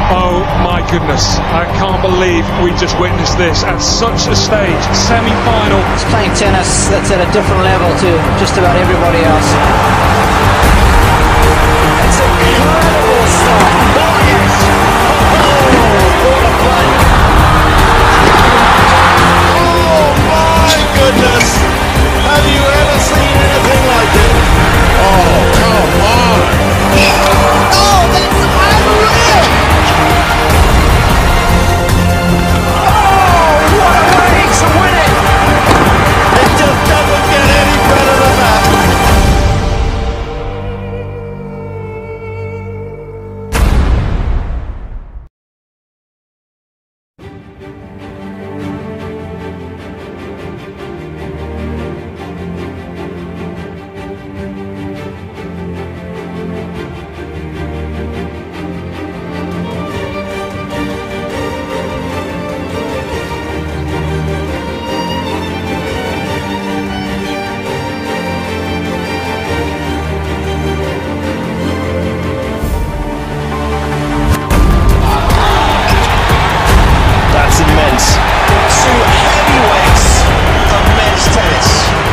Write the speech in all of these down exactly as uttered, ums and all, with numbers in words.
Oh my goodness, I can't believe we just witnessed this at such a stage, semi-final. He's playing tennis that's at a different level to just about everybody else. It's incredible stuff. Oh yes! Oh, what a play! Oh my goodness! Have you ever seen anything like it? Oh, come on! Oh, that's unreal! Oh, what a way to win it! It just doesn't get any better than that. Immense. Two heavyweights of men's tennis.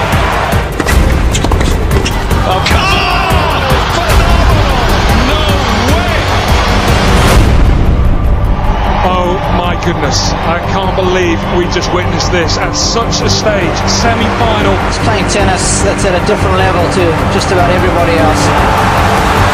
Oh, come on! Phenomenal! No way! Oh my goodness, I can't believe we just witnessed this at such a stage, semi-final. He's playing tennis that's at a different level to just about everybody else.